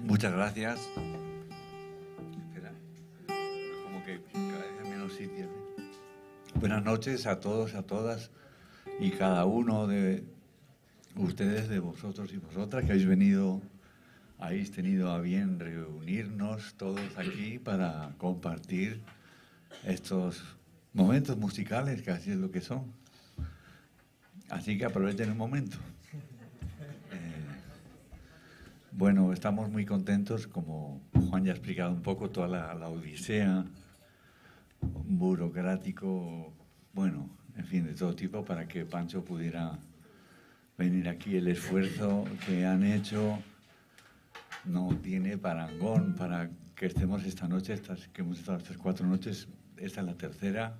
Muchas gracias. Espera, como que cada vez hay menos sitios. Buenas noches a todos, a todas y cada uno de ustedes, de vosotros y vosotras que habéis tenido a bien reunirnos todos aquí para compartir estos momentos musicales, que así es lo que son. Así que aprovechen un momento. Bueno, estamos muy contentos, como Juan ya ha explicado un poco, toda la odisea burocrático, bueno, en fin, de todo tipo, para que Pancho pudiera venir aquí. El esfuerzo que han hecho no tiene parangón para que estemos esta noche, que hemos estado estas 4 noches, esta es la tercera,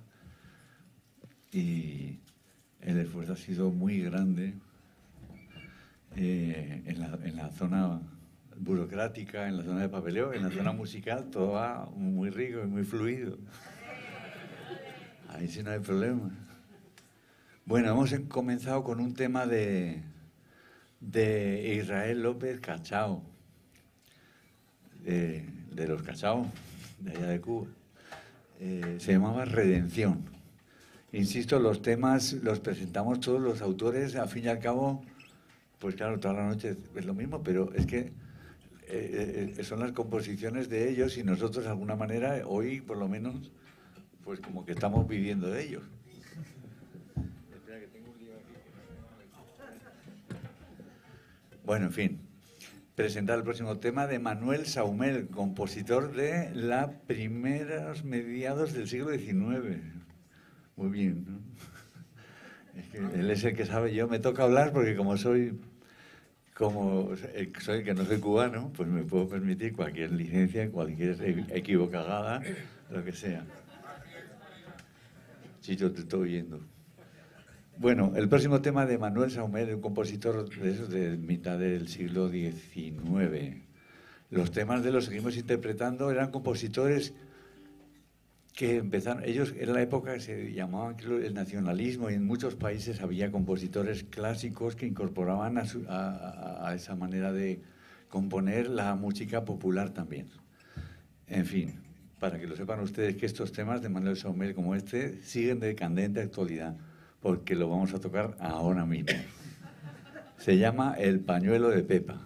y el esfuerzo ha sido muy grande. En la zona burocrática, en la zona de papeleo, en la zona musical, todo va muy rico y muy fluido. Ahí sí no hay problema. Bueno, hemos comenzado con un tema de Israel López Cachao, de los Cachao, de allá de Cuba. Se llamaba Redención. Insisto, los temas los presentamos todos los autores, al fin y al cabo. Pues claro, toda la noche es lo mismo, pero es que son las composiciones de ellos y nosotros de alguna manera, hoy por lo menos, pues como que estamos viviendo de ellos. Espera, que tengo un lío aquí. Bueno, en fin, presentar el próximo tema de Manuel Saumel, compositor de los primeros mediados del siglo XIX. Muy bien, ¿no? Es que él es el que sabe, yo me toca hablar porque como soy que no soy cubano, pues me puedo permitir cualquier licencia, cualquier equivocagada, lo que sea. Chicho, te estoy oyendo. Bueno, el próximo tema de Manuel Saumel, un compositor de esos de mitad del siglo XIX. Los temas de los que seguimos interpretando eran compositores que empezaron, ellos era la época que se llamaba el nacionalismo y en muchos países había compositores clásicos que incorporaban a esa manera de componer la música popular también. En fin, para que lo sepan ustedes que estos temas de Manuel Saumel como este siguen de candente actualidad, porque lo vamos a tocar ahora mismo. Se llama El pañuelo de Pepa.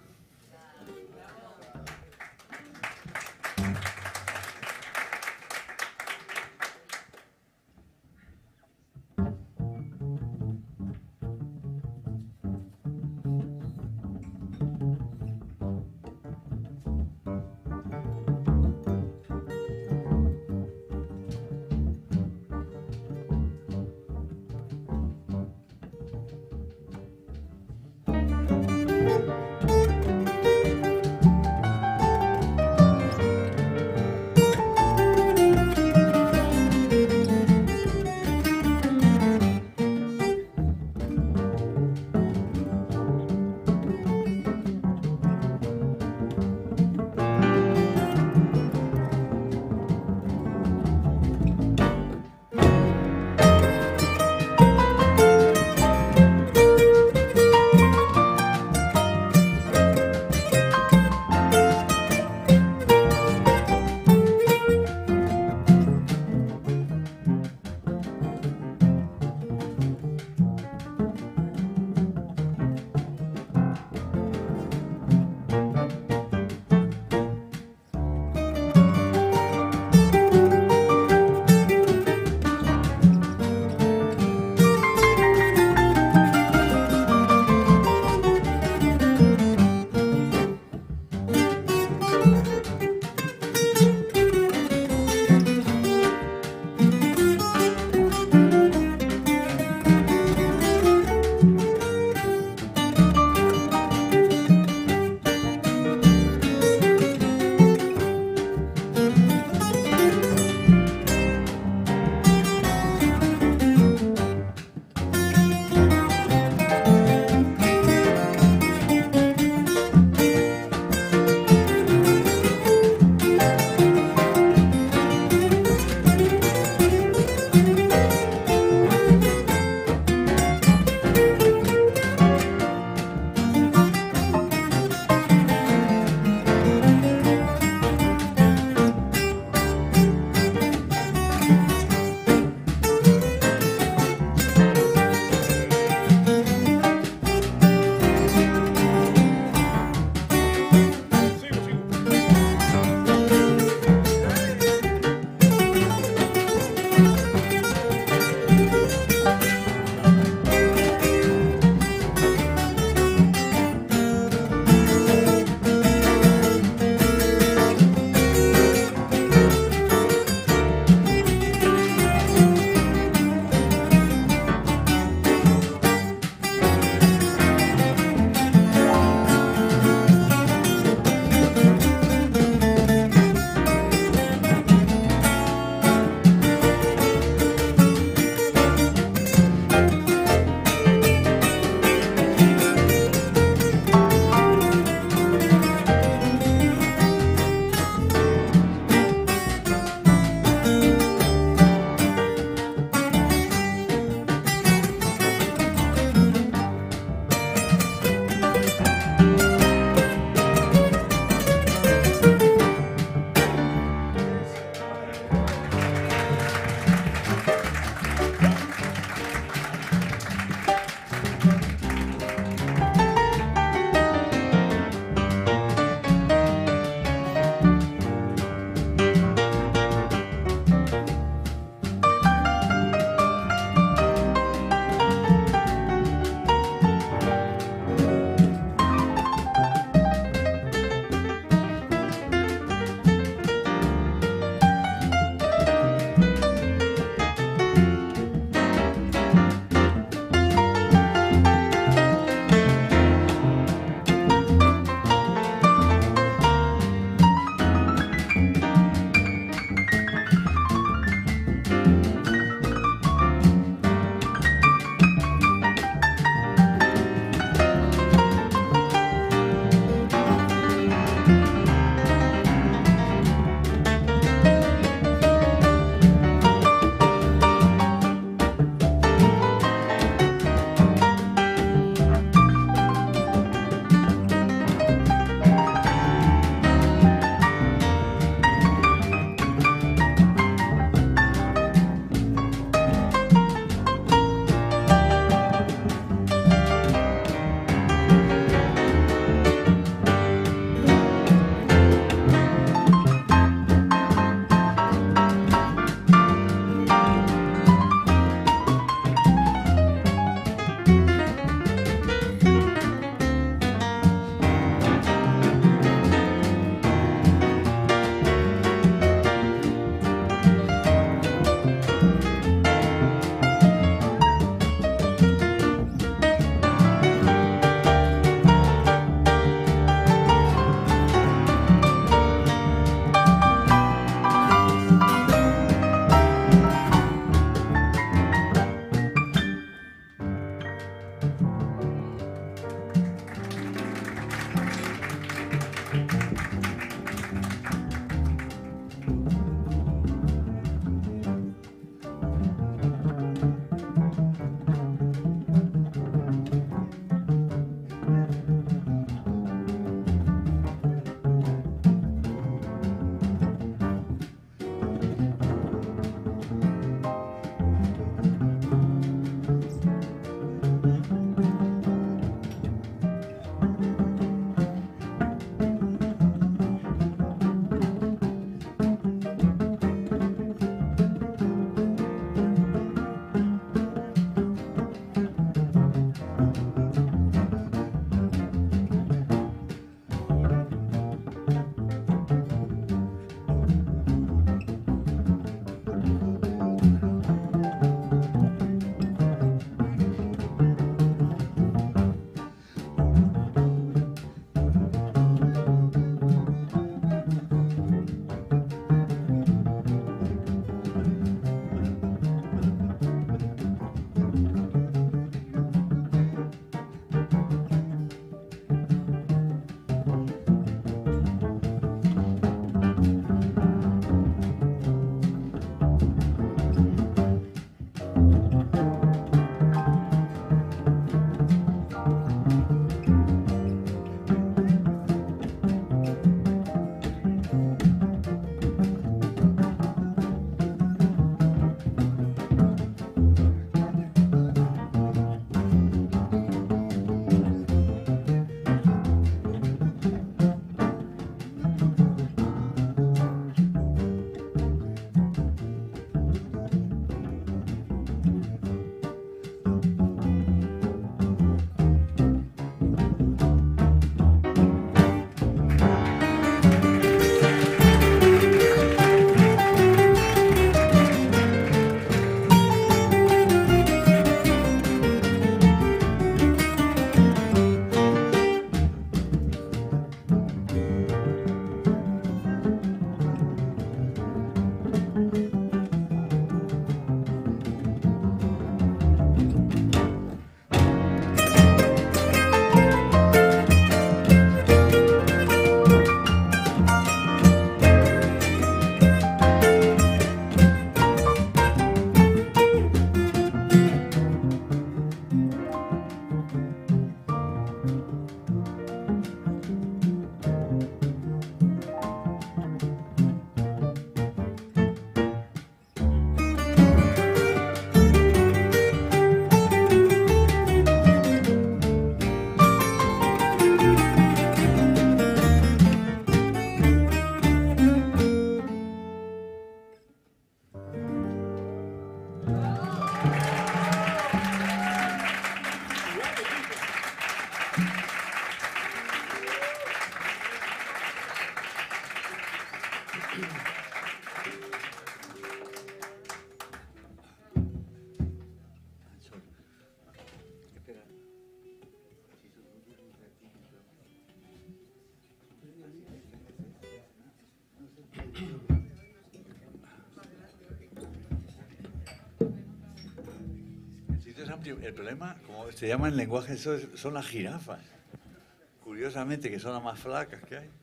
el problema, como se llama en lenguaje, son las jirafas. Curiosamente, que son las más flacas que hay.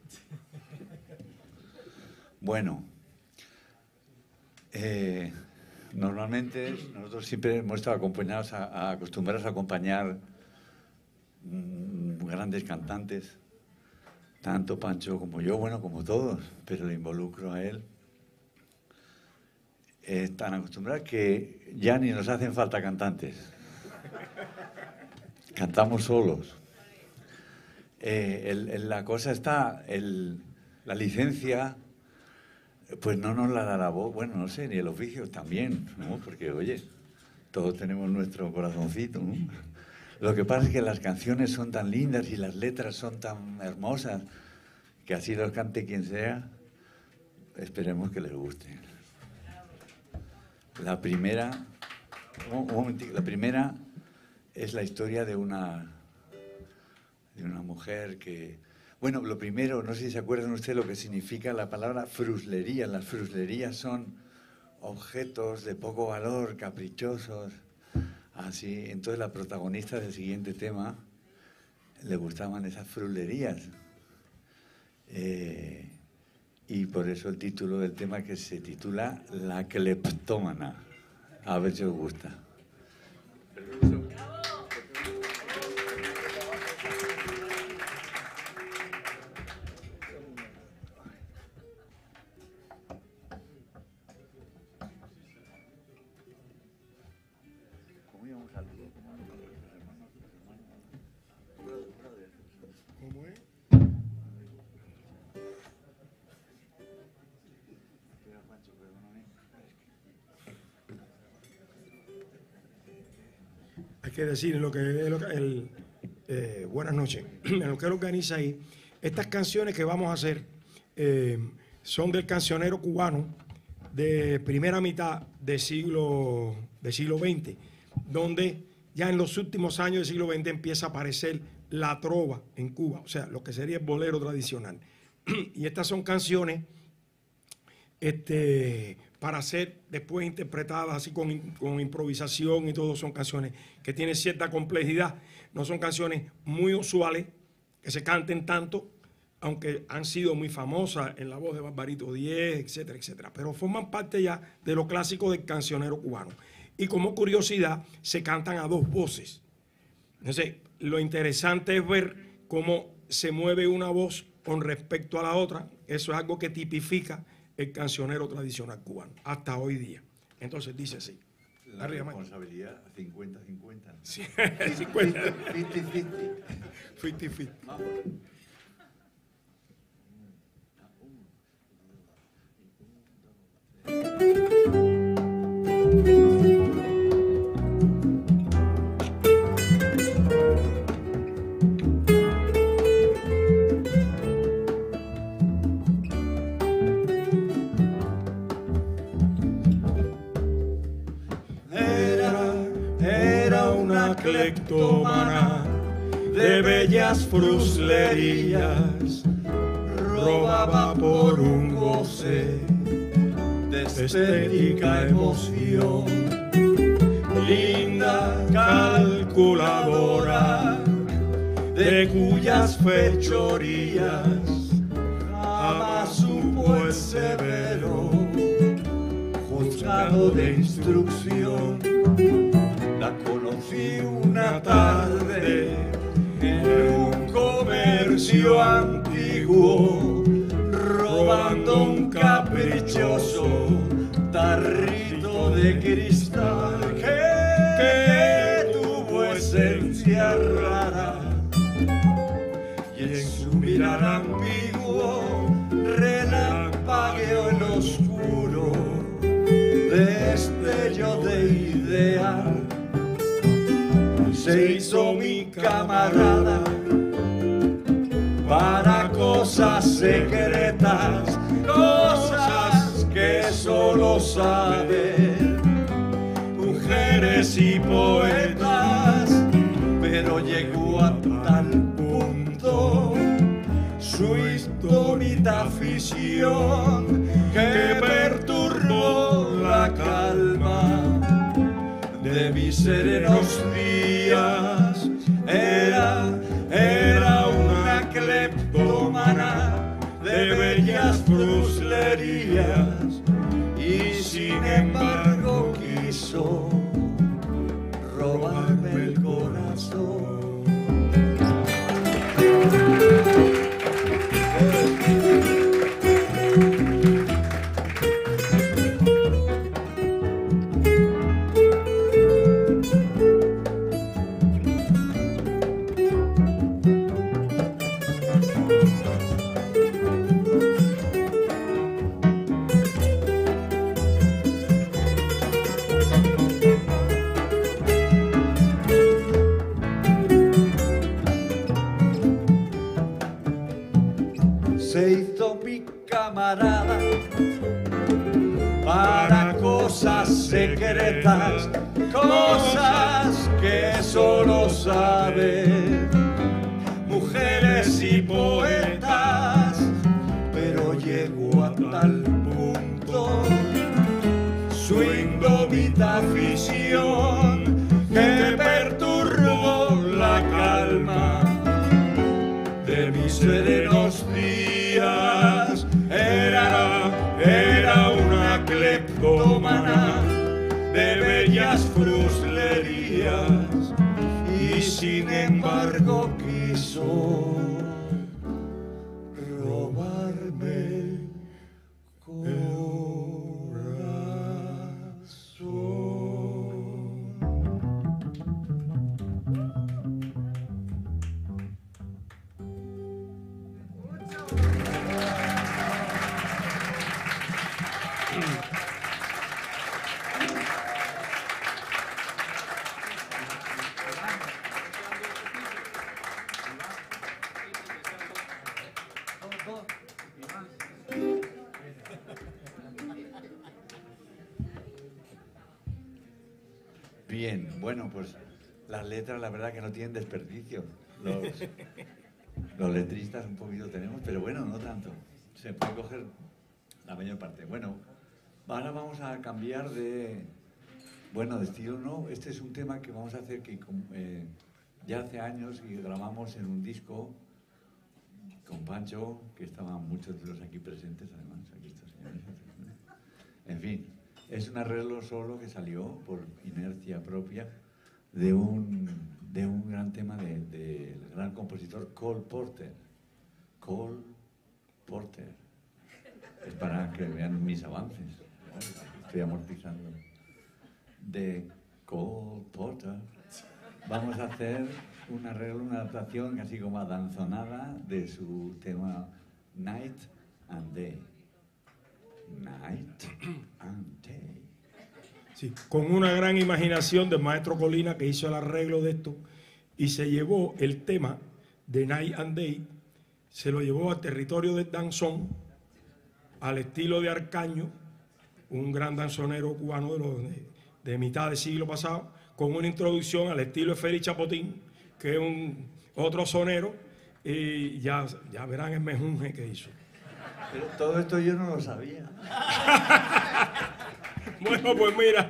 Bueno, normalmente nosotros siempre hemos estado acostumbrados a acompañar grandes cantantes, tanto Pancho como yo, bueno, como todos, pero le involucro a él. Están acostumbrados que ya ni nos hacen falta cantantes. Cantamos solos. La cosa está, la licencia, pues no nos la da la voz, bueno, no sé, ni el oficio también, ¿no? Porque, oye, todos tenemos nuestro corazoncito, ¿no? Lo que pasa es que las canciones son tan lindas y las letras son tan hermosas que así los cante quien sea, esperemos que les guste. La primera, un momentito, la primera es la historia de una mujer que... Bueno, lo primero, no sé si se acuerdan ustedes lo que significa la palabra fruslería. Las fruslerías son objetos de poco valor, caprichosos, así. Entonces la protagonista del siguiente tema le gustaban esas fruslerías. Y por eso el título del tema, que se titula La cleptómana. A ver si os gusta. ¿Cómo es? Hay que decir lo que buenas noches. En lo que él organiza ahí, estas canciones que vamos a hacer son del cancionero cubano de primera mitad del siglo XX, donde ya en los últimos años del siglo XX empieza a aparecer la trova en Cuba, o sea, lo que sería el bolero tradicional. Y estas son canciones para ser después interpretadas así con improvisación y todo. Son canciones que tienen cierta complejidad, no son canciones muy usuales que se canten tanto, aunque han sido muy famosas en la voz de Barbarito Díez, etcétera, etcétera, pero forman parte ya de lo clásico del cancionero cubano. Y como curiosidad, se cantan a dos voces. Entonces, lo interesante es ver cómo se mueve una voz con respecto a la otra. Eso es algo que tipifica el cancionero tradicional cubano hasta hoy día. Entonces dice así. La responsabilidad 50-50. Sí, 50. 50-50. 50-50. Vamos. Era una cleptómana de bellas fruslerías, robaba por un goce de estética emoción, linda calculadora, de cuyas fechorías jamás supo el severo juzgado de instrucción. La conocí una tarde en un comercio antiguo, robando un caprichoso tarrito de cristal que tuvo esencia rara, y en su mirar ambiguo relampagueó el oscuro destello de idea. Se hizo mi camarada para cosas secretas, cosas que solo saben mujeres y poetas, pero llegó a tal punto su insólita afición que perturbó la calma de mis serenos días era una cleptómana de bellas fruslerías y sin embargo quiso robarme el corazón. Se hizo mi camarada para cosas secretas, cosas que solo saben mujeres y poetas, pero llegó a tal punto su indómita afición que perturbó la calma de mis serenos días. Era una cleptómana de bellas fruslerías y sin embargo quiso robarme el corazón. Bien, bueno, pues las letras la verdad que no tienen desperdicio. Los letristas un poquito tenemos, pero bueno, no tanto. Se puede coger la mayor parte. Bueno, ahora vamos a cambiar de estilo, ¿no? Este es un tema que vamos a hacer que ya hace años y grabamos en un disco con Pancho, que estaban muchos de los aquí presentes, además, aquí estos señores. En fin, es un arreglo solo que salió por inercia propia de un gran tema del gran compositor Cole Porter. Cole Porter. Es para que vean mis avances. Estoy amortizando. De Cole Porter. Vamos a hacer un arreglo, una adaptación así como adanzonada de su tema Night and Day. Night and Day. Sí, con una gran imaginación del maestro Colina, que hizo el arreglo de esto y se llevó el tema de Night and Day, se lo llevó al territorio del danzón, al estilo de Arcaño, un gran danzonero cubano de mitad del siglo pasado, con una introducción al estilo de Félix Chapotín, que es otro sonero, y ya verán el mejunje que hizo. Pero todo esto yo no lo sabía. Bueno, pues mira.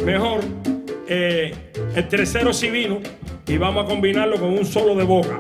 mejor el tercero si vino y vamos a combinarlo con un solo de boca.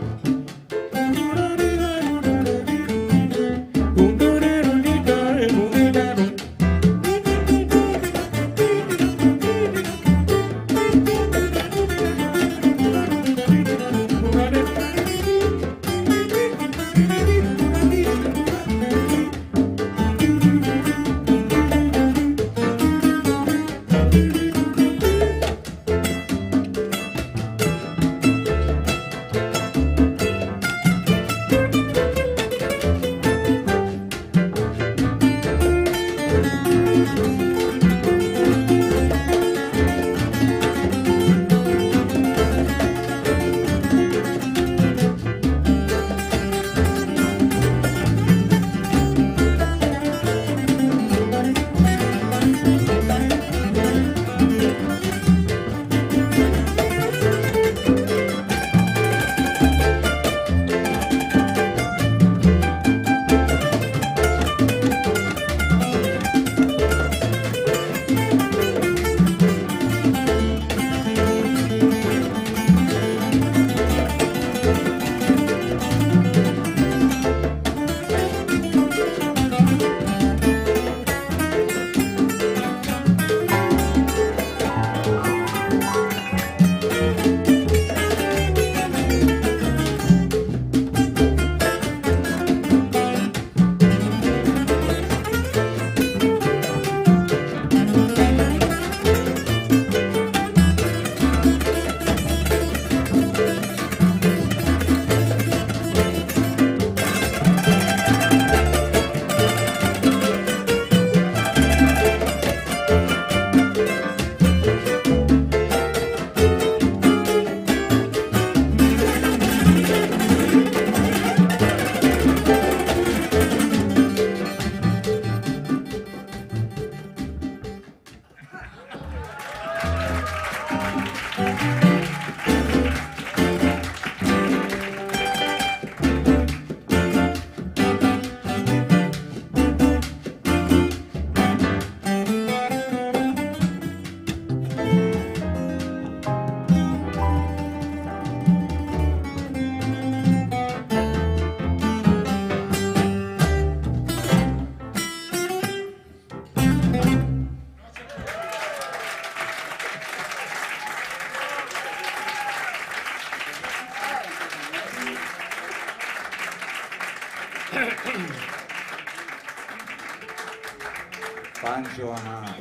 Pancho Amá.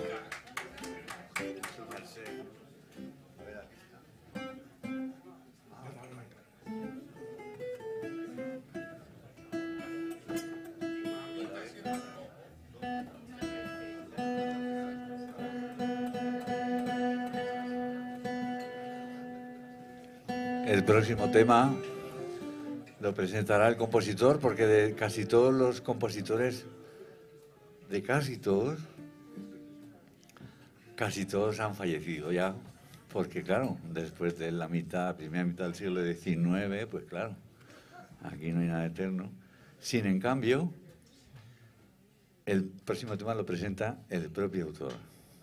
El próximo tema lo presentará el compositor, porque de casi todos los compositores, de casi todos han fallecido ya, porque claro, después de la primera mitad del siglo XIX, pues claro, aquí no hay nada eterno. Sin en cambio, el próximo tema lo presenta el propio autor.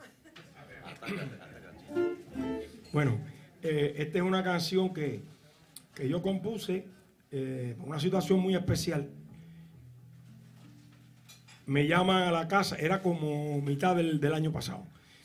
Bueno, esta es una canción que yo compuse por una situación muy especial. Me llaman a la casa, era como mitad del año pasado.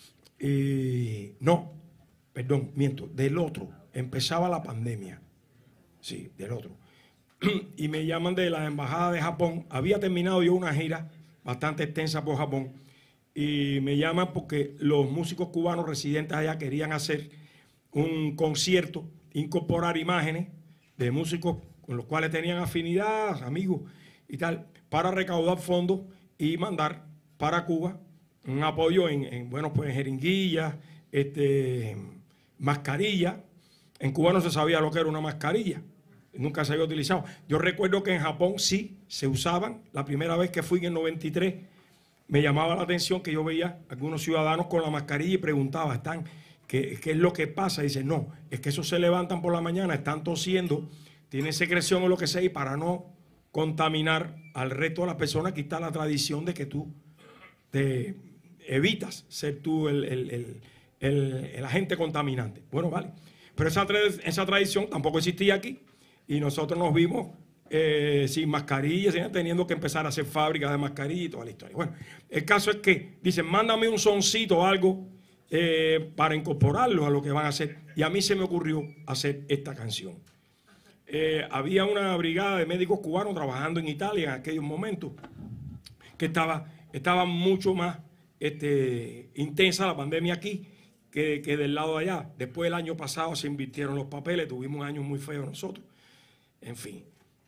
No, perdón, miento, del otro. Empezaba la pandemia. Sí, del otro. Y me llaman de la embajada de Japón. Había terminado yo una gira bastante extensa por Japón. Y me llaman porque los músicos cubanos residentes allá querían hacer un concierto, incorporar imágenes de músicos con los cuales tenían afinidad, amigos y tal, para recaudar fondos y mandar para Cuba un apoyo en jeringuillas, mascarillas. En Cuba no se sabía lo que era una mascarilla, nunca se había utilizado. Yo recuerdo que en Japón sí se usaban. La primera vez que fui en el 93, me llamaba la atención que yo veía algunos ciudadanos con la mascarilla y preguntaba, ¿qué es lo que pasa? Y dicen, no, es que esos se levantan por la mañana, están tosiendo, tienen secreción o lo que sea, y para no contaminar al resto de las personas, aquí está la tradición de que tú te evitas ser tú el el agente contaminante. Bueno, vale. Pero esa tradición tampoco existía aquí y nosotros nos vimos sin mascarillas, teniendo que empezar a hacer fábricas de mascarillas y toda la historia. Bueno, el caso es que dicen, mándame un soncito o algo para incorporarlo a lo que van a hacer. Y a mí se me ocurrió hacer esta canción. Había una brigada de médicos cubanos trabajando en Italia en aquellos momentos que estaba mucho más intensa la pandemia aquí que del lado de allá. Después del año pasado se invirtieron los papeles, tuvimos un año muy feo nosotros. En fin.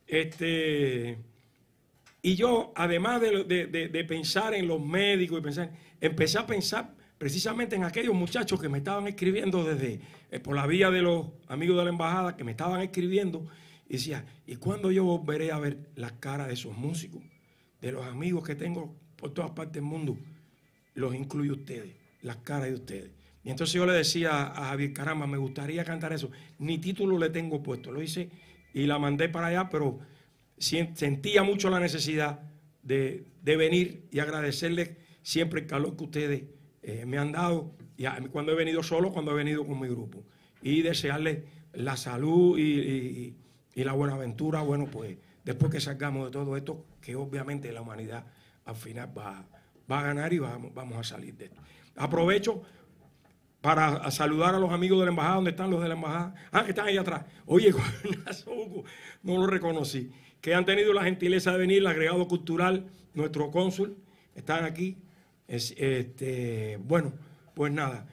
Y yo, además de pensar en los médicos, empecé a pensar precisamente en aquellos muchachos que me estaban escribiendo desde por la vía de los amigos de la embajada, que me estaban escribiendo, y decía, ¿y cuándo yo volveré a ver las caras de esos músicos, de los amigos que tengo por todas partes del mundo? Los incluyo ustedes, las caras de ustedes. Y entonces yo le decía a Javier, caramba, me gustaría cantar eso. Ni título le tengo puesto, lo hice y la mandé para allá, pero sentía mucho la necesidad de venir y agradecerles siempre el calor que ustedes me han dado, y cuando he venido solo, cuando he venido con mi grupo, y desearles la salud y la buena aventura. Bueno, pues después que salgamos de todo esto, que obviamente la humanidad al final va a ganar y vamos a salir de esto. Aprovecho para saludar a los amigos de la embajada. ¿Dónde están los de la embajada? Que están ahí atrás. Oye, no lo reconocí. Que han tenido la gentileza de venir, el agregado cultural, nuestro cónsul, están aquí. Bueno, pues nada.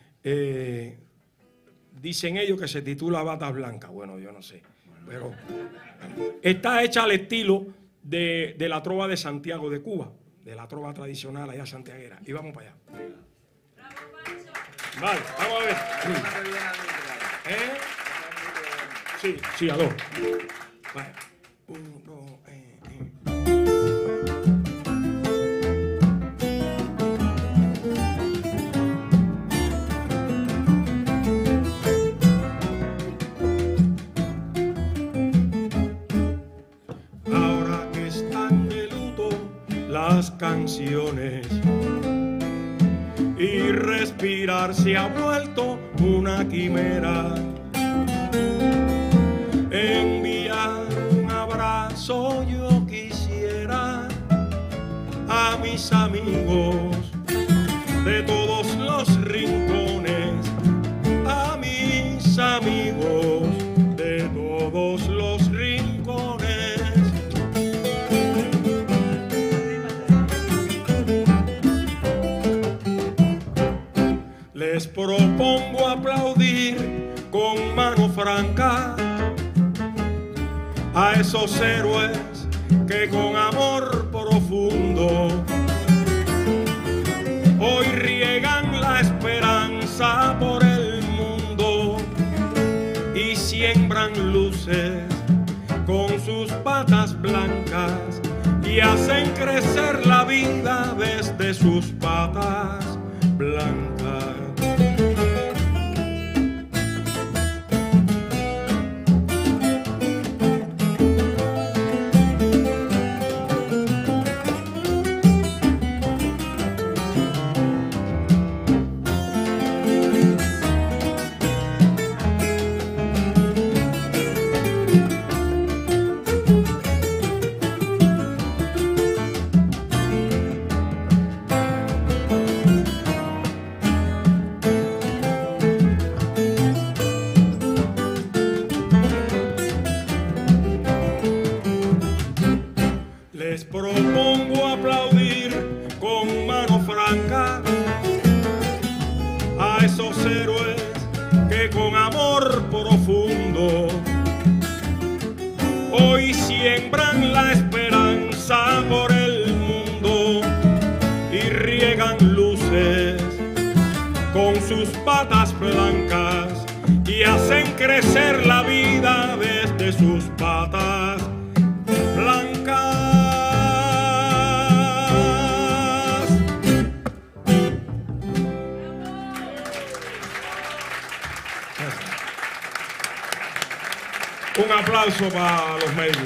Dicen ellos que se titula Batas Blancas. Bueno, yo no sé. Pero está hecha al estilo de la trova de Santiago de Cuba, de la trova tradicional allá santiaguera. Y vamos para allá. Vale, vamos a ver. Sí, a dos. Vale. 1, 2, Ahora que están de luto las canciones y respirar se ha vuelto una quimera, enviar un abrazo yo quisiera a mis amigos de todos los rincones, a mis amigos de todos los rincones. Les propongo aplaudir con mano franca a esos héroes que con amor profundo hoy riegan la esperanza por el mundo y siembran luces con sus patas blancas y hacen crecer la vida desde sus patas blancas. Les propongo aplaudir con mano franca a esos héroes que con amor profundo hoy siembran la esperanza por el mundo y riegan luces con sus patas blancas y hacen crecer la vida desde sus patas blancas. Un aplauso para los medios.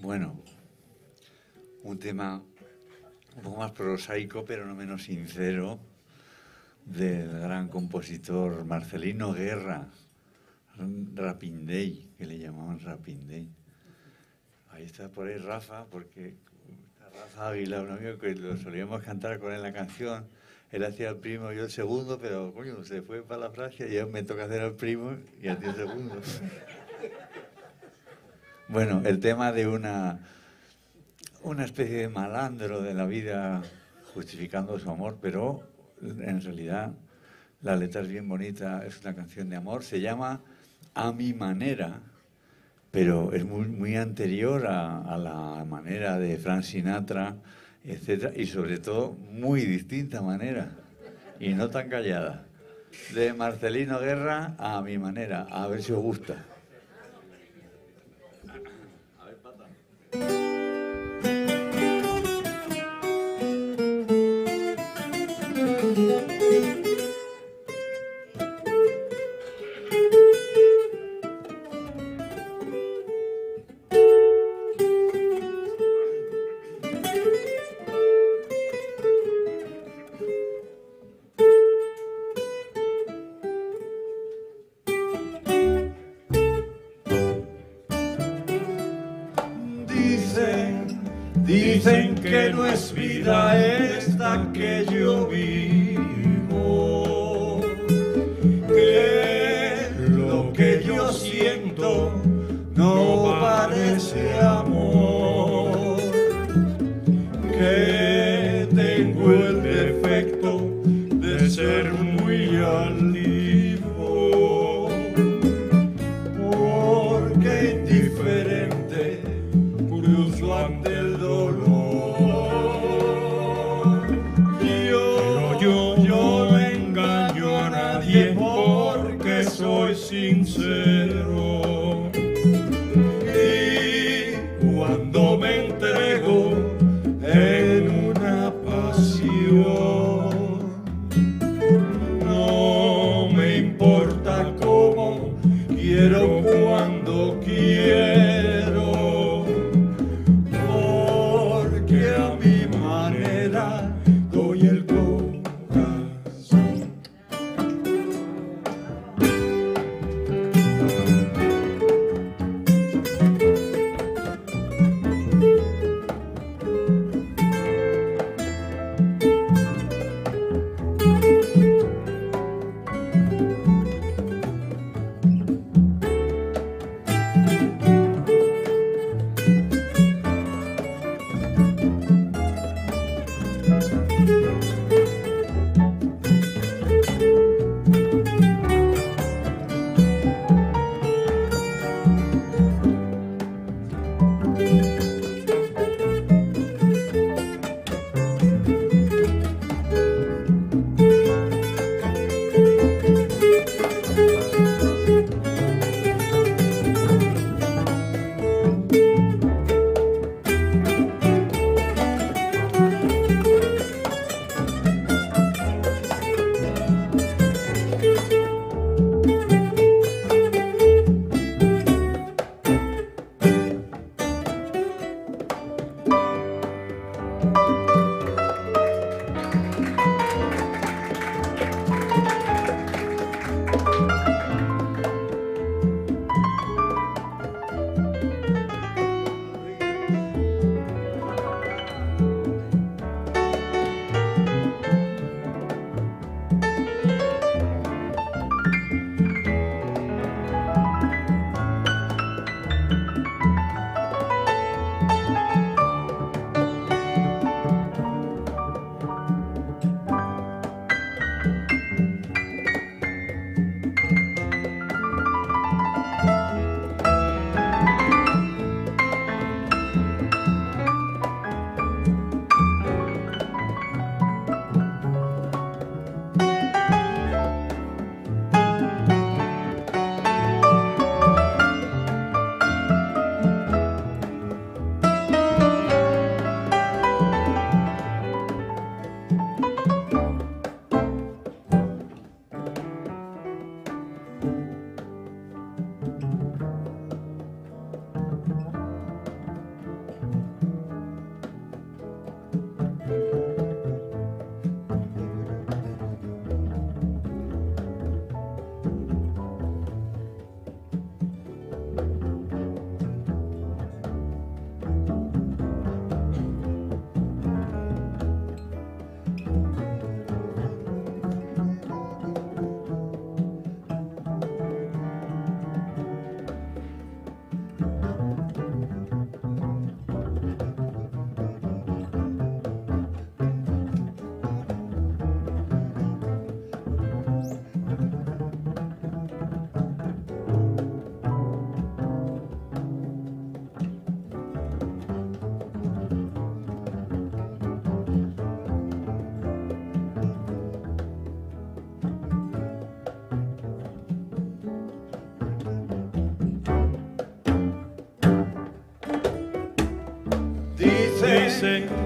Bueno, un tema un poco más prosaico, pero no menos sincero, del gran compositor Marcelino Guerra, Rapindey, que le llamaban Rapindey. Ahí está por ahí Rafa, porque Rafa Águila, un amigo que lo solíamos cantar con él la canción. Él hacía el primo, yo el segundo, pero coño, se fue para la Francia y ya me toca hacer el primo y hacía el segundo. Bueno, el tema de una especie de malandro de la vida justificando su amor, pero en realidad la letra es bien bonita, es una canción de amor, se llama A mi manera, pero es muy anterior a la manera de Frank Sinatra, etcétera, y sobre todo muy distinta manera, y no tan callada. De Marcelino Guerra, A mi manera, a ver si os gusta. A ver, pata. Dicen que no es vida esta que yo vivo, que lo que yo siento no parece amor, que tengo el defecto de ser muy altivo, porque indiferente cruzo ante el dolor. Pero yo no engaño a nadie porque soy sincero. Y cuando me entrego en una pasión, no me importa cómo, quiero cuando quiero. Porque a mi manera doy el corazón.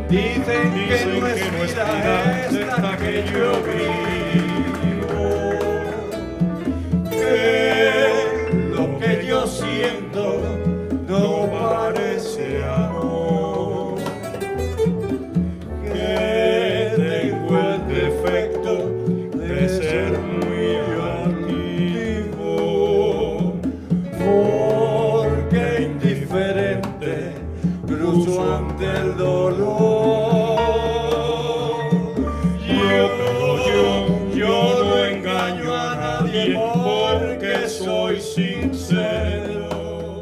Dicen que no es vida esta que yo vivo, que lo que yo siento no parece amor, que tengo el defecto de ser muy activo, porque indiferente cruzo ante el dolor. Yo no engaño a nadie porque soy sincero.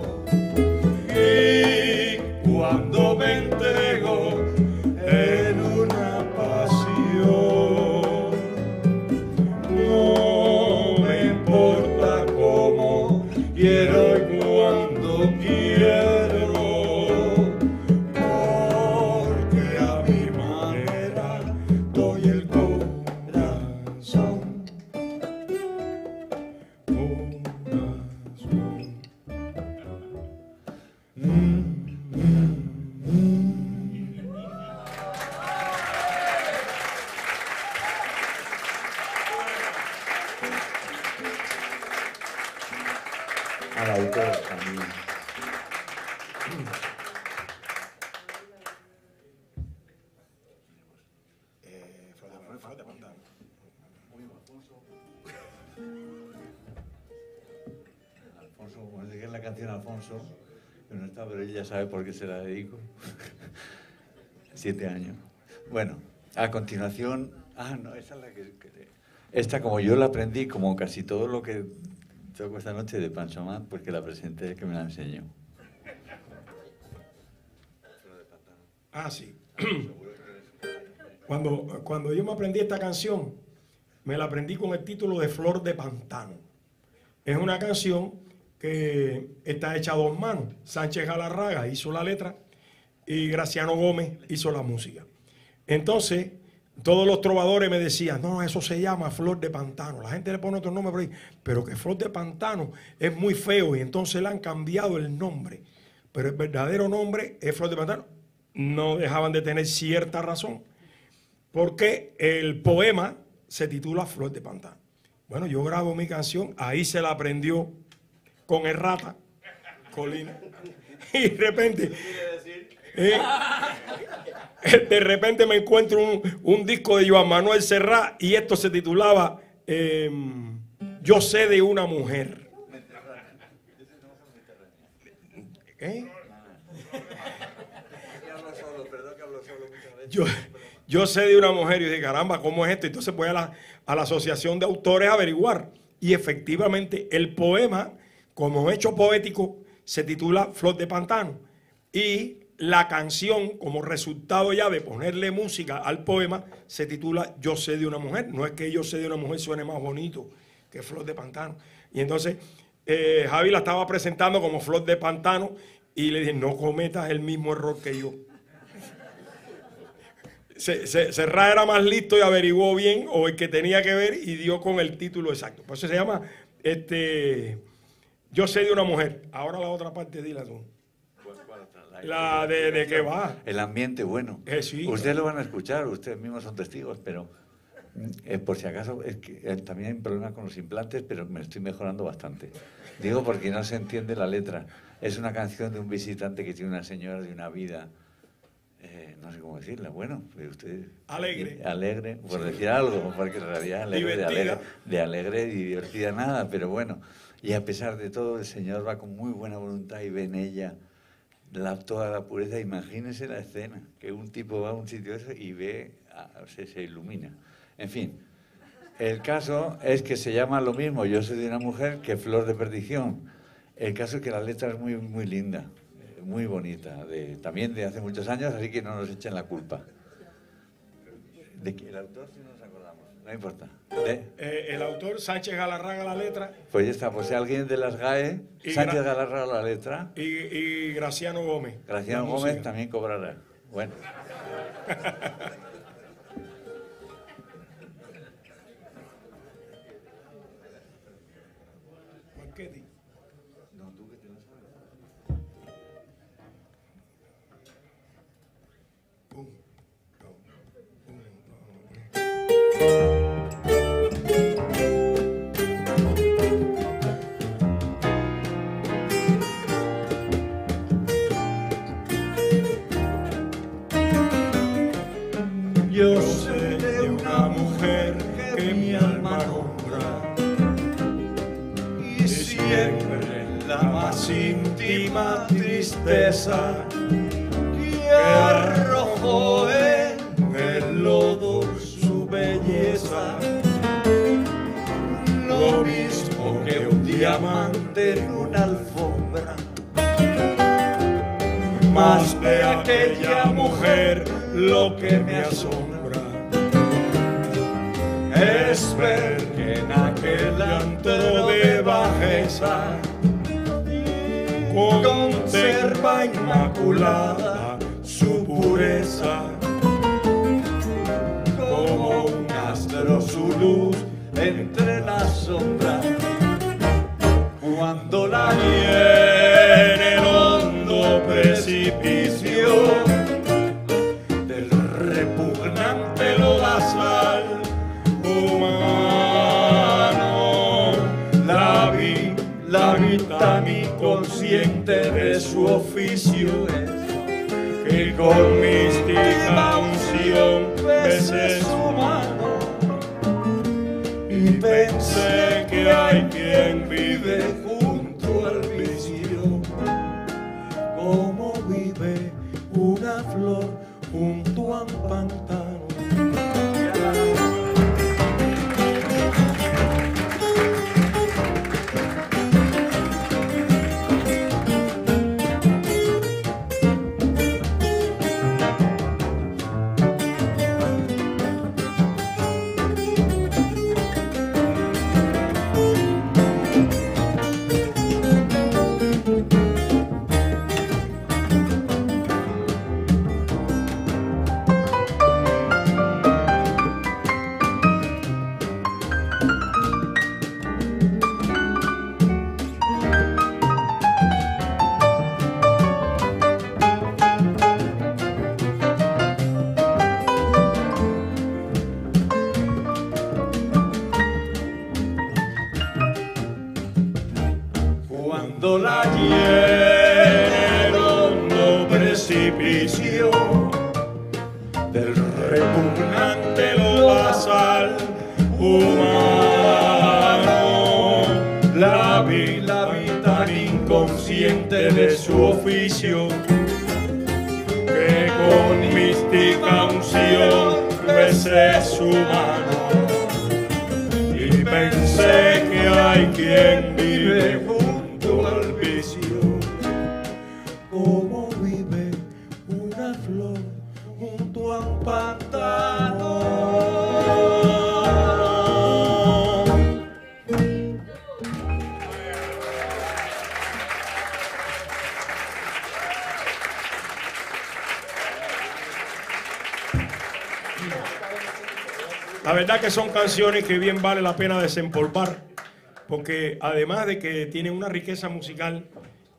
Y cuando me entrego en una pasión, no me importa cómo quiero y cuando quiero, porque a mi manera doy el corazón. Al autor también. Alfonso, bueno, es la canción Alfonso, que no está, pero ella sabe por qué se la dedico. 7 años. Bueno, a continuación, no, esa es la que esta, como yo la aprendí, como casi todo lo que toco esta noche de Pancho Amat, porque la presenté, que me la enseñó. Sí. Cuando yo me aprendí esta canción, me la aprendí con el título de Flor de Pantano. Es una canción que está hecha a 2 manos. Sánchez Galarraga hizo la letra y Graciano Gómez hizo la música. Entonces, todos los trovadores me decían, no, eso se llama Flor de Pantano. La gente le pone otro nombre por ahí, pero que Flor de Pantano es muy feo y entonces le han cambiado el nombre. Pero el verdadero nombre es Flor de Pantano. No dejaban de tener cierta razón, porque el poema se titula Flor de Pantano. Bueno, yo grabo mi canción, ahí se la aprendió con errata, Colina. Y de repente me encuentro un disco de Joan Manuel Serrat y esto se titulaba Yo sé de una mujer. Yo sé de una mujer y dije, caramba, ¿cómo es esto? Entonces voy a la asociación de autores a averiguar. Y efectivamente el poema, como hecho poético, se titula Flor de Pantano. Y la canción, como resultado ya de ponerle música al poema, se titula Yo sé de una mujer. No es que Yo sé de una mujer suene más bonito que Flor de Pantano. Y entonces Javi la estaba presentando como Flor de Pantano y le dije, no cometas el mismo error que yo. Serrat era más listo y averiguó bien, o el que tenía que ver, y dio con el título exacto. Por eso se llama Yo sé de una mujer. Ahora la otra parte, dila tú. La de qué va. El ambiente, bueno. Sí. Ustedes lo van a escuchar, ustedes mismos son testigos, pero por si acaso, es que también hay un problema con los implantes, pero me estoy mejorando bastante. Digo porque no se entiende la letra. Es una canción de un visitante que tiene una señora de una vida... no sé cómo decirla, bueno, usted... Alegre, por decir algo, porque en realidad de alegre y divertida nada, pero bueno. Y a pesar de todo, el Señor va con muy buena voluntad y ve en ella toda la pureza. Imagínese la escena, que un tipo va a un sitio eso y ve, se ilumina. En fin, el caso es que se llama lo mismo, Yo soy de una mujer, que Flor de Perdición. El caso es que la letra es muy, muy linda. Muy bonita, también de hace muchos años, así que no nos echen la culpa. ¿De que el autor si no nos acordamos? No importa. El autor, Sánchez Galarraga, la letra. Pues ya está, pues si alguien de las GAE, Sánchez Galarraga la letra. Y Graciano Gómez. Graciano Gómez también cobrará. Bueno. última tristeza que arrojó en el lodo su belleza, lo mismo que un diamante en una alfombra. Mas de aquella mujer lo que me asombra es ver que en aquel antro de bajeza conserva inmaculada su pureza, como un astro su luz entre las sombras. Cuando la vi en el hondo precipicio del repugnante lodazal humano, la vi tan inconsciente de su oficio, que con mística unción besé su mano y pensé que hay quien vive junto al vicio, como vive una flor junto a un pantano. Cuando la hallé en el hondo precipicio del repugnante lodazal humano, la vi tan inconsciente de su oficio, que con mística unción besé su mano y pensé que hay quien vive junto al vicio, como vive una flor junto a un pantano. La verdad que son canciones que bien vale la pena desempolvar, porque además de que tienen una riqueza musical,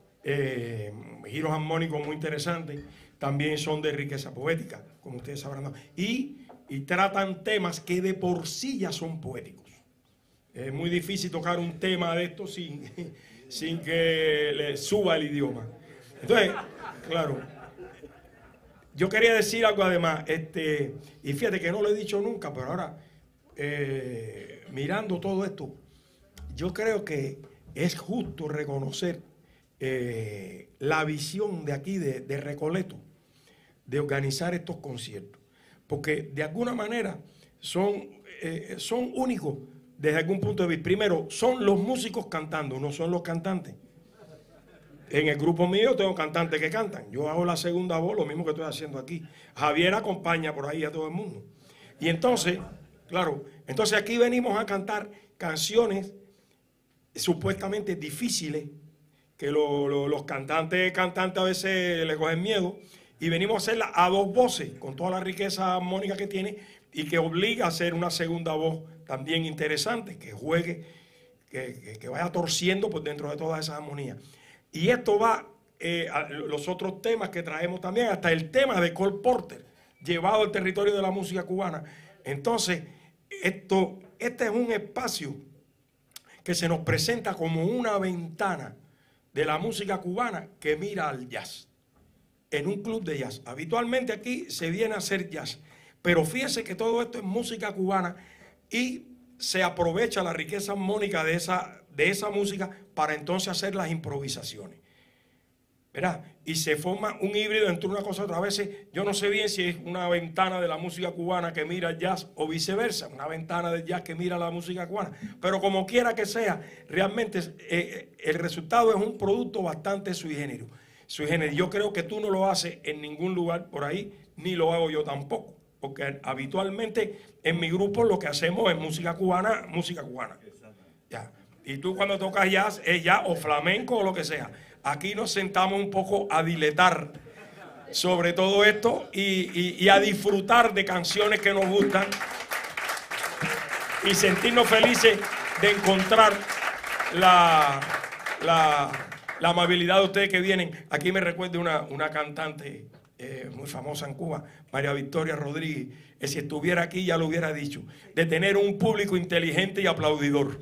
giros armónicos muy interesantes, también son de riqueza poética, como ustedes sabrán, y tratan temas que de por sí ya son poéticos. Es muy difícil tocar un tema de estos sin que le suba el idioma. Entonces, claro, yo quería decir algo además, y fíjate que no lo he dicho nunca, pero ahora, mirando todo esto, yo creo que es justo reconocer la visión de aquí, de Recoleto, de organizar estos conciertos, porque de alguna manera son únicos desde algún punto de vista. Primero, son los músicos cantando, no son los cantantes. En el grupo mío tengo cantantes que cantan. Yo hago la segunda voz, lo mismo que estoy haciendo aquí. Javier acompaña por ahí a todo el mundo. Y entonces, claro, entonces aquí venimos a cantar canciones supuestamente difíciles, que los cantantes a veces le cogen miedo, y venimos a hacerla a dos voces, con toda la riqueza armónica que tiene, y que obliga a hacer una segunda voz también interesante, que juegue, que vaya torciendo por dentro de todas esas armonías. Y esto va a los otros temas que traemos también, hasta el tema de Cole Porter, llevado al territorio de la música cubana. Entonces, este es un espacio que se nos presenta como una ventana de la música cubana que mira al jazz, en un club de jazz. Habitualmente aquí se viene a hacer jazz, pero fíjense que todo esto es música cubana y se aprovecha la riqueza armónica de esa música para entonces hacer las improvisaciones. ¿verdad? Y se forma un híbrido entre una cosa y otra. A veces yo no sé bien si es una ventana de la música cubana que mira el jazz o viceversa, una ventana del jazz que mira la música cubana. Pero como quiera que sea, realmente el resultado es un producto bastante sui generis. Yo creo que tú no lo haces en ningún lugar por ahí, ni lo hago yo tampoco. Porque habitualmente en mi grupo lo que hacemos es música cubana, música cubana. Ya. Y tú cuando tocas jazz es jazz o flamenco o lo que sea. Aquí nos sentamos un poco a diletar sobre todo esto y a disfrutar de canciones que nos gustan y sentirnos felices de encontrar la amabilidad de ustedes que vienen. Aquí me recuerda una cantante muy famosa en Cuba, María Victoria Rodríguez, que si estuviera aquí ya lo hubiera dicho, de tener un público inteligente y aplaudidor.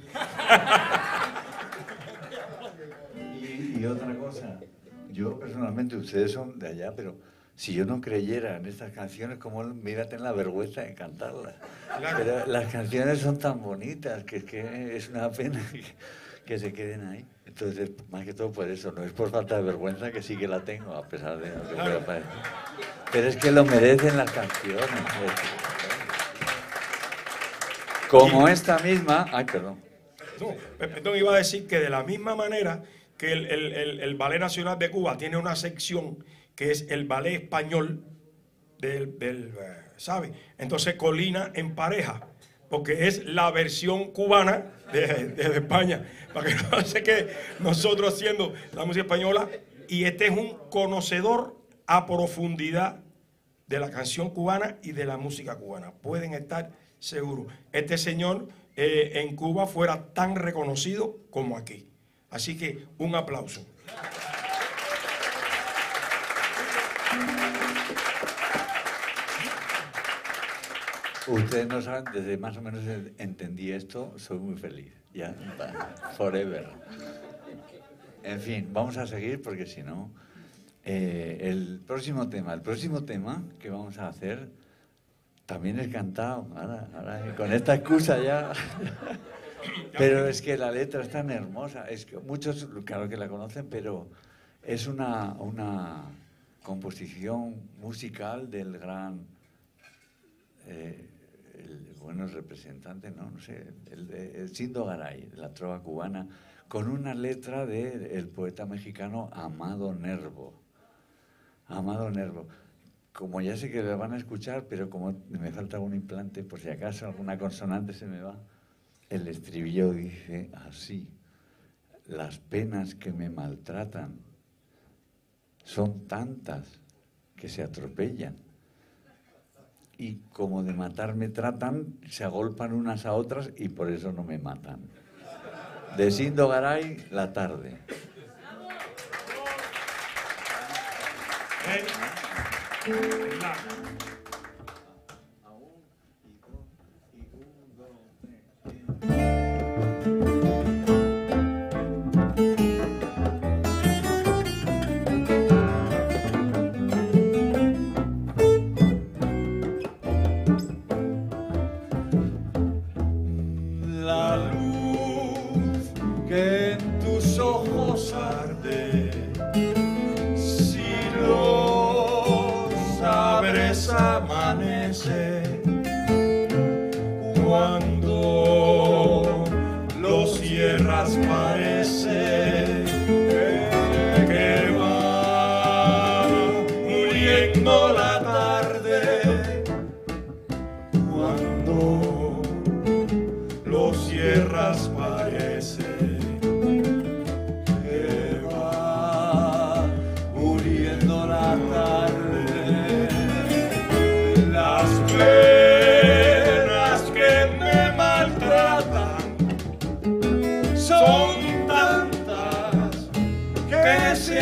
Y otra cosa, yo personalmente, ustedes son de allá, pero si yo no creyera en estas canciones, ¿cómo mira ten la vergüenza de cantarlas? Claro. Pero las canciones son tan bonitas que es una pena que se queden ahí. Entonces, más que todo por eso, no es por falta de vergüenza, que sí que la tengo, a pesar de lo que pueda parecer. Pero es que lo merecen las canciones. Como esta misma... Ay, perdón. No, perdón, iba a decir que de la misma manera que el Ballet Nacional de Cuba tiene una sección que es el ballet español ¿sabe? Entonces colina en pareja, porque es la versión cubana de España, para que no se quede nosotros haciendo la música española. Y este es un conocedor a profundidad de la canción cubana y de la música cubana. Pueden estar seguros. Este señor en Cuba fuera tan reconocido como aquí. Así que un aplauso. Ustedes no saben, desde más o menos entendí esto, soy muy feliz. Ya, forever. En fin, vamos a seguir porque si no... el próximo tema que vamos a hacer también es cantado. Ahora, con esta excusa ya... Pero es que la letra es tan hermosa. Es que muchos, claro que la conocen, pero es una composición musical del gran... el representante, no sé, el Sindo Garay, de la trova cubana, con una letra del poeta mexicano Amado Nervo. Amado Nervo. Como ya sé que lo van a escuchar, pero como me falta algún implante, por si acaso alguna consonante se me va, el estribillo dice así: las penas que me maltratan son tantas que se atropellan. Y como de matar me tratan, se agolpan unas a otras y por eso no me matan. De Sindo Garay, La tarde. La luz que en tus ojos arde, si los abres amanece, cuando los cierras parece que va muriendo la tarde, cuando los cierras parece que va muriendo la tarde. Las penas que me maltratan son tantas que se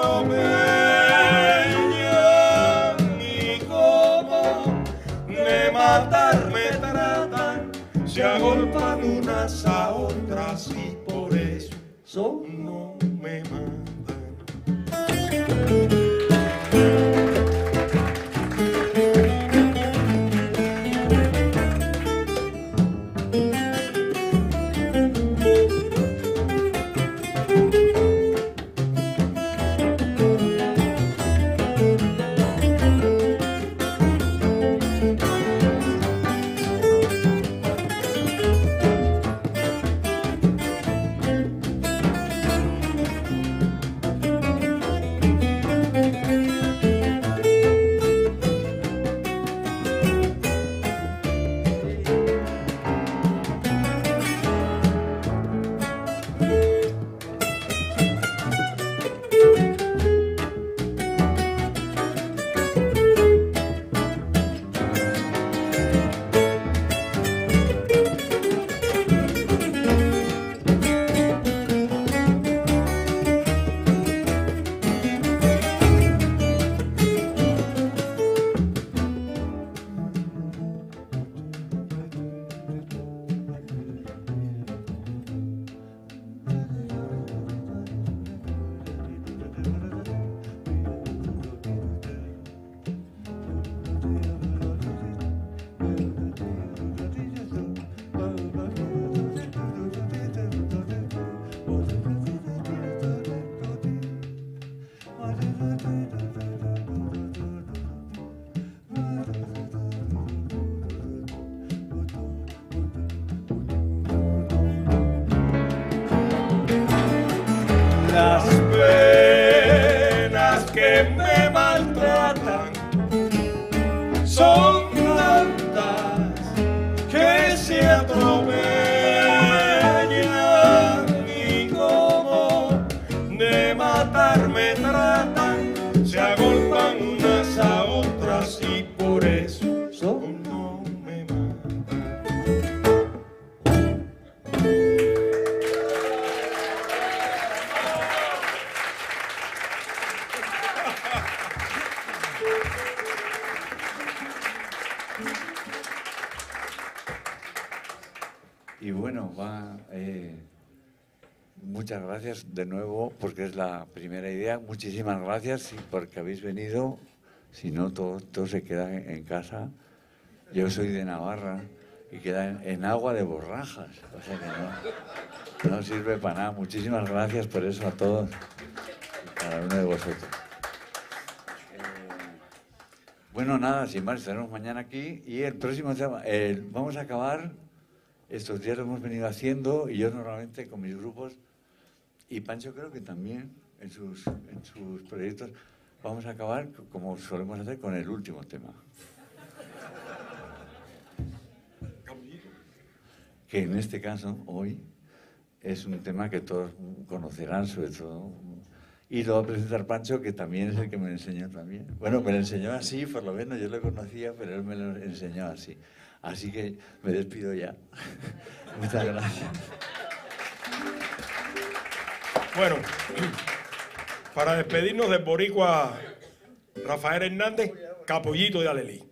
atropellan y como de matar me tratan, se agolpan unas a otras y por eso no me matan. que me maltratan son tantas que se atropellan y como de matar me tratan, se agolpan unas a otras y por eso no me matan. Y bueno, muchas gracias de nuevo porque es la primera idea. Muchísimas gracias porque habéis venido. Si no, todo se queda en casa. Yo soy de Navarra y queda en agua de borrajas. O sea que no sirve para nada. Muchísimas gracias por eso a todos y cada uno de vosotros. Bueno, nada, sin más, estaremos mañana aquí y el próximo tema, vamos a acabar. Estos días lo hemos venido haciendo y yo normalmente con mis grupos y Pancho creo que también en sus proyectos vamos a acabar como solemos hacer con el último tema. Que en este caso, hoy, es un tema que todos conocerán sobre todo. Y lo va a presentar Pancho, que también es el que me lo enseñó también. Bueno, me lo enseñó así, por lo menos yo lo conocía, pero él me lo enseñó así. Así que me despido ya. Muchas gracias. Bueno, para despedirnos del boricua Rafael Hernández, Capollito de Alelí.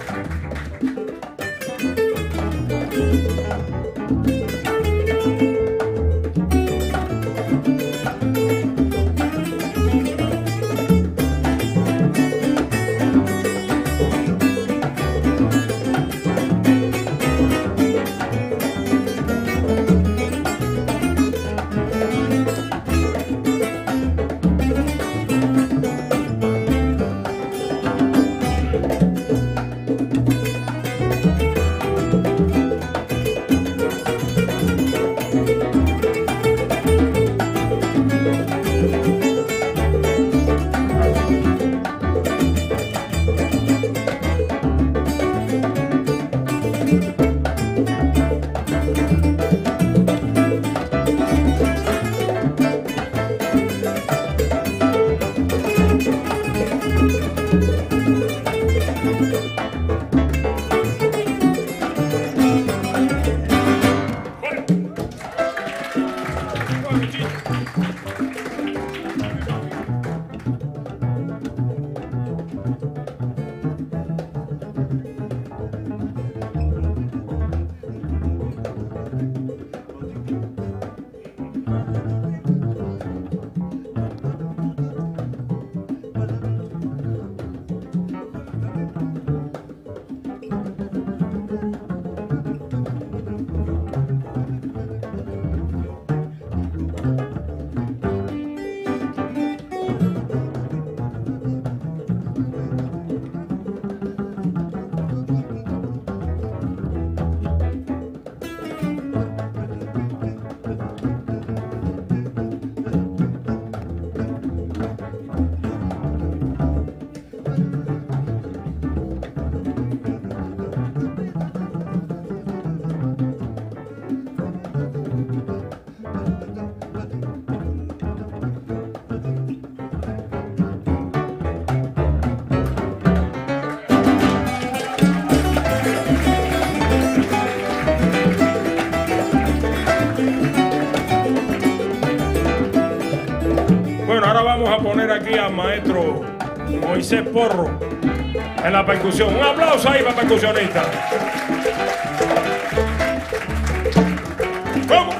Vamos a poner aquí al maestro Moisés Porro en la percusión. Un aplauso ahí para el percusionista. ¿Cómo?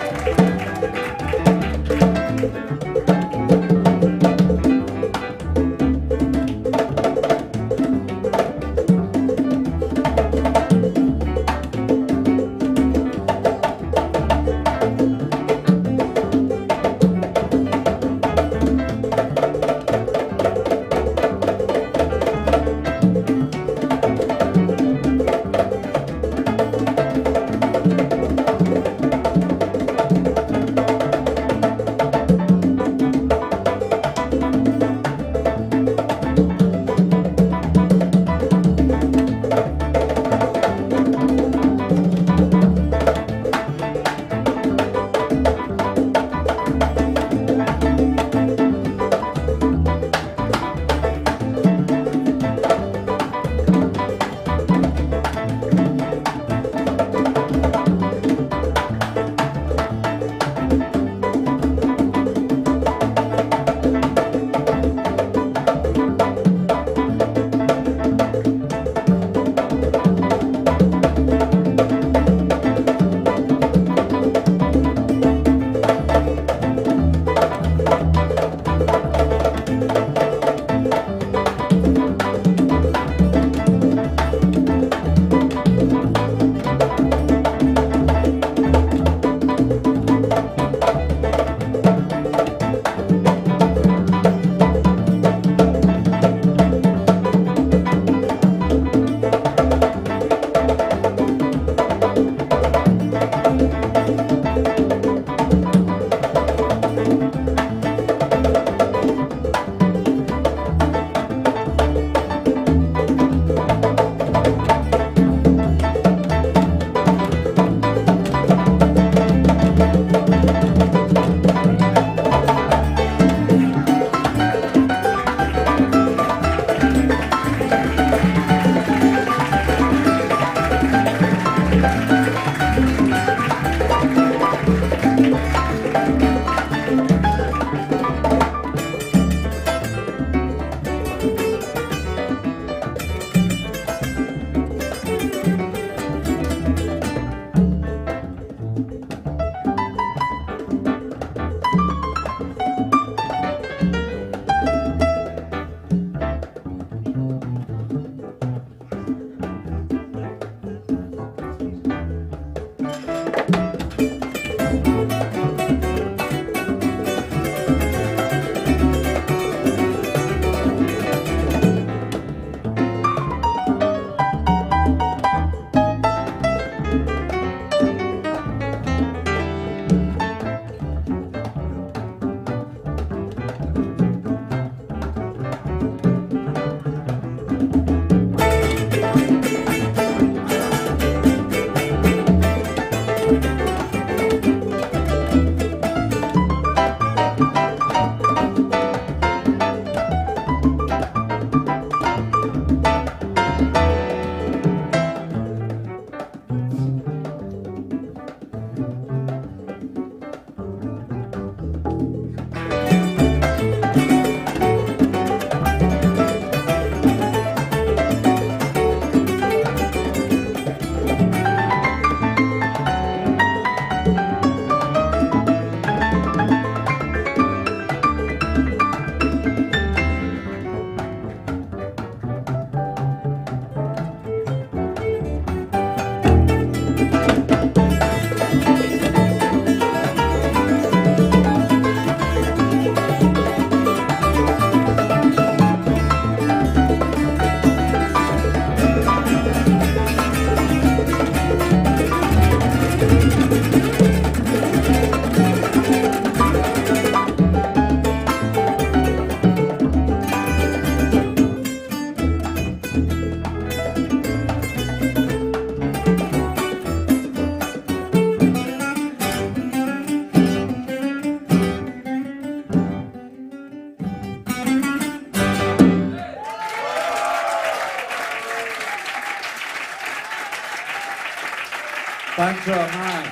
Pancho Amar.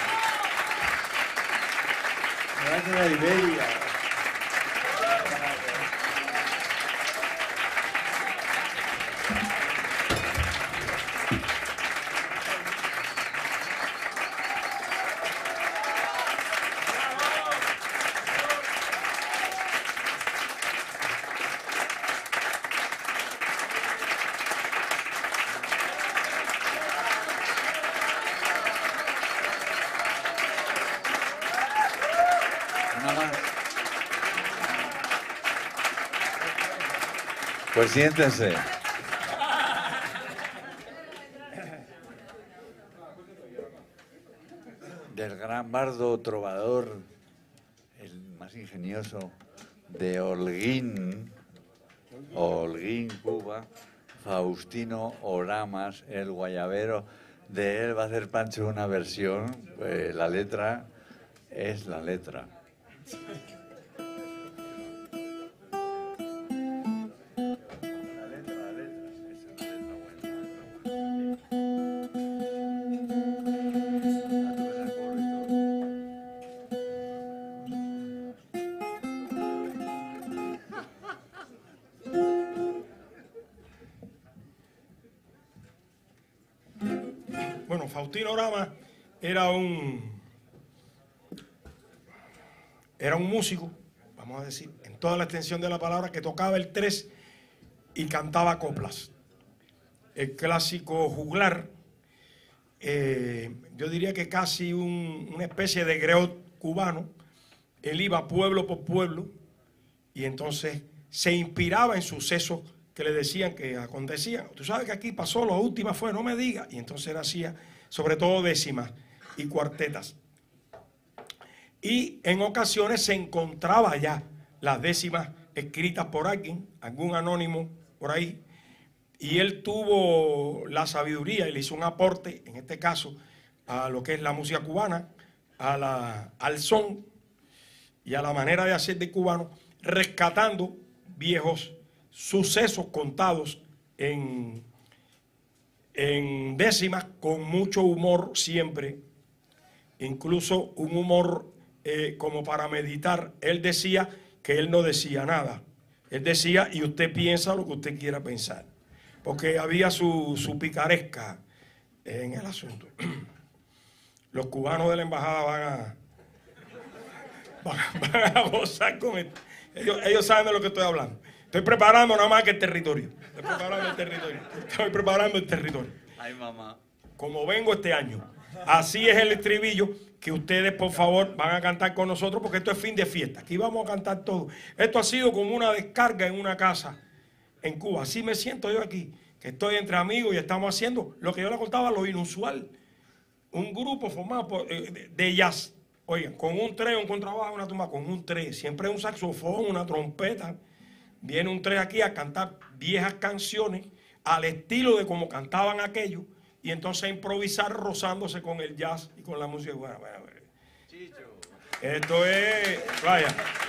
Gracias a Iberia. Pues siéntense. Del gran bardo trovador, el más ingenioso de Holguín, Cuba, Faustino Oramas, el guayabero. De él va a hacer Pancho una versión, pues la letra es la letra. Bueno, Faustino Oramas era un músico, vamos a decir, en toda la extensión de la palabra, que tocaba el tres y cantaba coplas. El clásico juglar, yo diría que casi una especie de griot cubano. Él iba pueblo por pueblo y entonces se inspiraba en sucesos que le decían que acontecían. Tú sabes que aquí pasó, la última fue, no me digas. Y entonces él hacía sobre todo décimas y cuartetas. Y en ocasiones se encontraba ya las décimas escritas por alguien, algún anónimo por ahí. Y él tuvo la sabiduría y le hizo un aporte, en este caso, a lo que es la música cubana, al son y a la manera de hacer de cubano, rescatando viejos sucesos contados en décimas, con mucho humor siempre, incluso un humor como para meditar. Él decía que él no decía nada. Él decía, y usted piensa lo que usted quiera pensar, porque había su picaresca en el asunto. Los cubanos de la embajada van a gozar con esto. Ellos saben de lo que estoy hablando. Estoy preparando nada más que el territorio. Estoy preparando el territorio. Ay, mamá. Como vengo este año. Así es el estribillo que ustedes, por favor, van a cantar con nosotros, porque esto es fin de fiesta. Aquí vamos a cantar todo. Esto ha sido como una descarga en una casa en Cuba. Así me siento yo aquí, que estoy entre amigos y estamos haciendo lo que yo le contaba, lo inusual. Un grupo formado de jazz. Oigan, con un tres, un contrabajo, una tumba, con un tres. Siempre un saxofón, una trompeta. Viene un tres aquí a cantar viejas canciones al estilo de como cantaban aquellos, y entonces a improvisar rozándose con el jazz y con la música cubana. Bueno, esto es, vaya,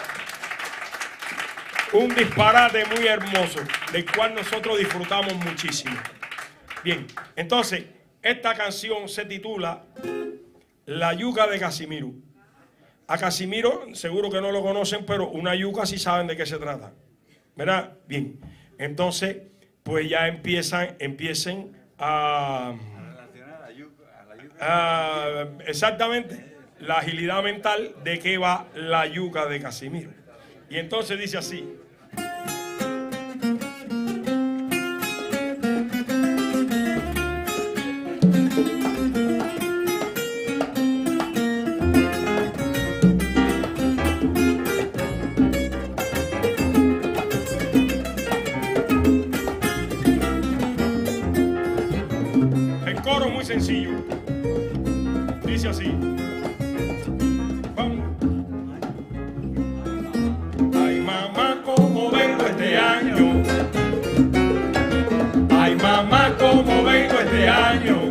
un disparate muy hermoso, del cual nosotros disfrutamos muchísimo. Bien, entonces, esta canción se titula La yuca de Casimiro. A Casimiro seguro que no lo conocen, pero una yuca sí saben de qué se trata, ¿verdad? Bien, entonces, pues ya empiecen a exactamente la agilidad mental de qué va la yuca de Casimiro. Y entonces dice así. Sencillo, dice así. Vamos. Ay, mamá, cómo vengo este año. Ay, mamá, cómo vengo este año.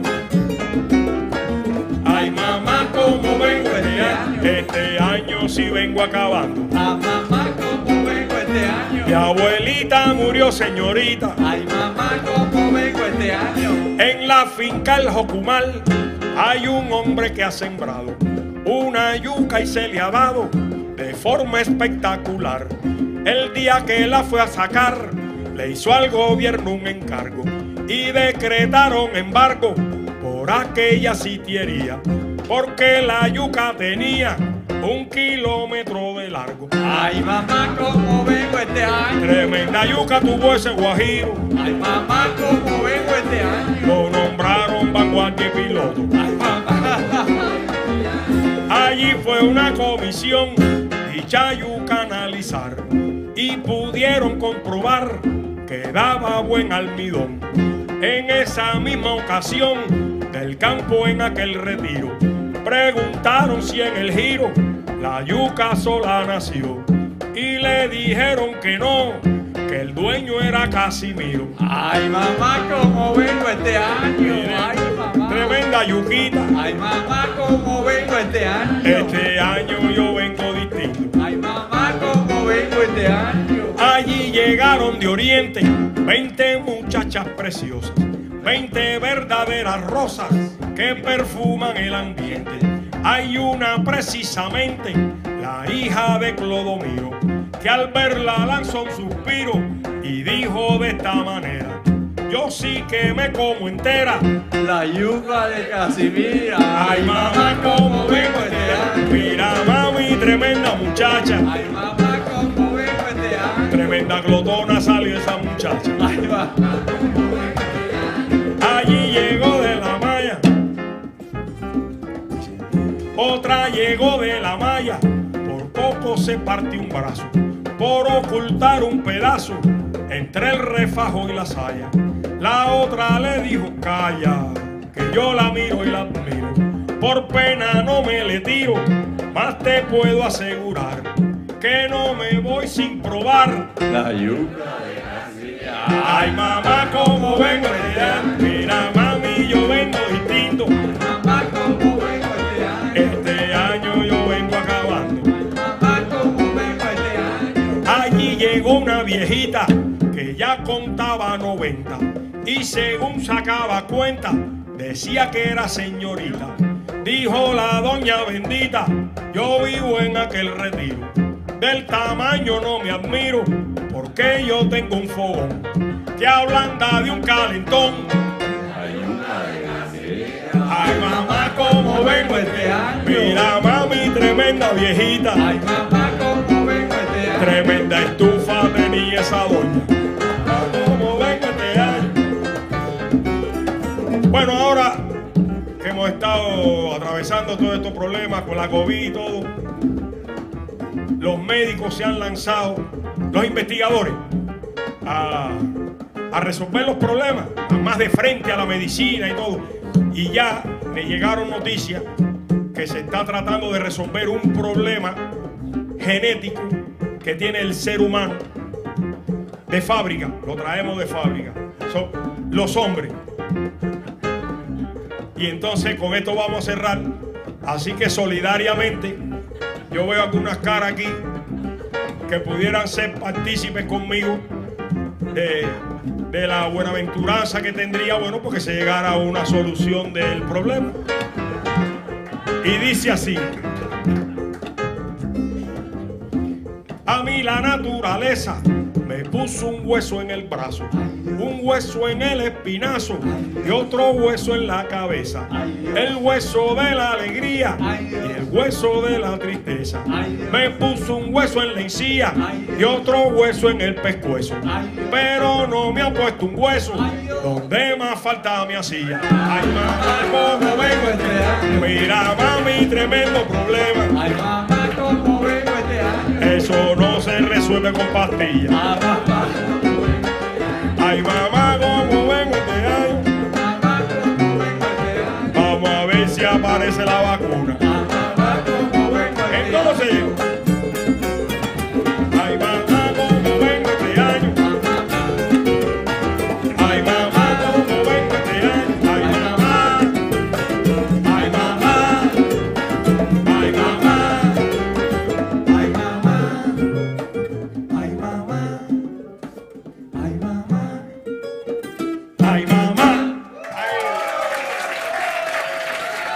Ay, mamá, cómo vengo este año. Este año sí vengo acabando. Ay, mamá, cómo vengo este año. Mi abuelita murió, señorita. Ay, mamá, cómo vengo este año. En la finca El Jocumal. Hay un hombre que ha sembrado una yuca y se le ha dado de forma espectacular. El día que la fue a sacar, le hizo al gobierno un encargo y decretaron embargo por aquella sitiería, porque la yuca tenía 1 kilómetro de largo. Ay, mamá, cómo vengo este año. Tremenda yuca tuvo ese guajiro. Ay, mamá, cómo vengo este año. Lo nombraron vanguardia y piloto. Ay, mamá. Allí fue una comisión, dicha yuca analizar, y pudieron comprobar que daba buen almidón. En esa misma ocasión, del campo en aquel retiro, preguntaron si en el giro la yuca sola nació, y le dijeron que no, que el dueño era Casimiro. Ay, mamá, cómo vengo este año. Ay, mamá. Tremenda yuquita. Ay, mamá, cómo vengo este año. Este año yo vengo distinto. Ay, mamá, cómo vengo este año. Allí llegaron de Oriente 20 muchachas preciosas, 20 verdaderas rosas que perfuman el ambiente. Hay una precisamente, la hija de Clodomiro, que al verla lanzó un suspiro y dijo de esta manera: yo sí que me como entera La yuca de Casimira. ay, mamá, cómo vengo este año. Mira, mami, tremenda muchacha. Ay, mamá, cómo vengo este año. Tremenda glotona salió esa muchacha. Ay, mamá. Allí llegó de la malla, otra llegó de la malla, por poco se partió un brazo, por ocultar un pedazo entre el refajo y la saya. La otra le dijo: calla, que yo la miro y la admiro, por pena no me le tiro, más te puedo asegurar que no me voy sin probar La yuca de Casimira. ay, mamá, cómo vengo este año. Mira, mami, yo vengo distinto. Mamá, cómo vengo este año. Este año yo vengo acabando. Mamá, cómo vengo este año. Allí llegó una viejita que ya contaba 90 y según sacaba cuenta decía que era señorita. Dijo la doña bendita: yo vivo en aquel retiro, del tamaño no me admiro, porque yo tengo un fogón que ablanda de un calentón. Ay, mamá, cómo vengo este año. Mira, mami, tremenda viejita. Ay, mamá, cómo vengo este año. Tremenda estufa tenía esa doña. Cómo vengo este año. Bueno, ahora que hemos estado atravesando todos estos problemas con la COVID y todo, los médicos se han lanzado, los investigadores, a resolver los problemas, más de frente a la medicina y todo. Y ya me llegaron noticias que se está tratando de resolver un problema genético que tiene el ser humano de fábrica, lo traemos de fábrica, son los hombres. Y entonces con esto vamos a cerrar, así que solidariamente yo veo algunas caras aquí que pudieran ser partícipes conmigo de la buenaventuranza que tendría, bueno, porque se llegara a una solución del problema. Y dice así: a mí la naturaleza me puso un hueso en el brazo, un hueso en el espinazo y otro hueso en la cabeza. El hueso de la alegría y el hueso de la tristeza. Me puso un hueso en la encía y otro hueso en el pescuezo. Pero no me ha puesto un hueso donde más falta me hacía. Ay, mamá, cómo vengo este año. Mira, mami, tremendo problema. Ay, mamá, cómo vengo este año. Eso no se resuelve con pastillas. Ay, mamá, cómo vengo este año. Mamá, cómo vengo este año. Vamos a ver si aparece la vacuna. Mamá, cómo vengo este año. Entonces, ay, mamá, cómo vengo este año. Ay, mamá, cómo vengo este año. Ay, mamá. Ay, mamá. Ay, mamá. Ay, mamá. Ay, mamá. Ay, mamá. Ay, mamá.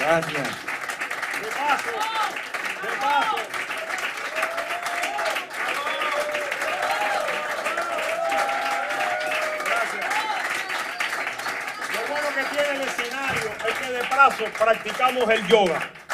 Gracias. De paso. Gracias. Lo bueno que tiene el escenario es que de paso practicamos el yoga.